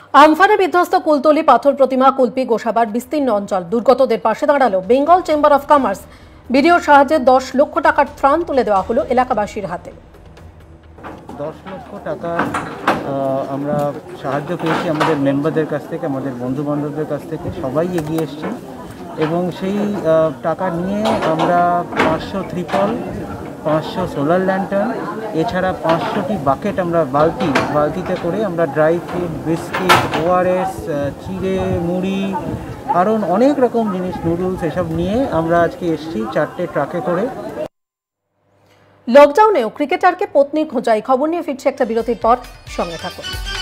আমফানে বিধ্বস্ত কুলতলি পাথর প্রতিমা কুলপি গোসাবার বিস্তীর্ণ অঞ্চল দুর্গতদের পাশে দাঁড়ালো বেঙ্গল চেম্বার অফ কমার্স। ভিডিওর সাহায্যে 10 লক্ষ টাকার ত্রাণ তুলে দেওয়া হলো এলাকাবাসীর হাতে। 10 লক্ষ টাকা আমরা সাহায্য পেয়েছি আমাদের মেম্বারদের কাছ থেকে, আমাদের বন্ধু বান্ধবদের কাছ থেকে, সবাই এগিয়ে এসেছেন এবং সেই টাকা নিয়ে আমরা 500 ত্রিপল, 500 সোলার ল্যান্টার্ন, এছাড়া 500টি বাকেট আমরা বালতিতে করে আমরা ড্রাই ফ্রুট, বিস্কিট, ওআরএস, চিড়ে, মুড়ি, আরও অনেক রকম জিনিস, নুডলস, এসব নিয়ে আমরা আজকে এসেছি 4টে ট্রাকে করে। লকডাউনেও ক্রিকেটারকে পত্নীর খোঁজায়, খবর নিয়ে ফিরছে একটা বিরতির পর, সঙ্গে থাকুন।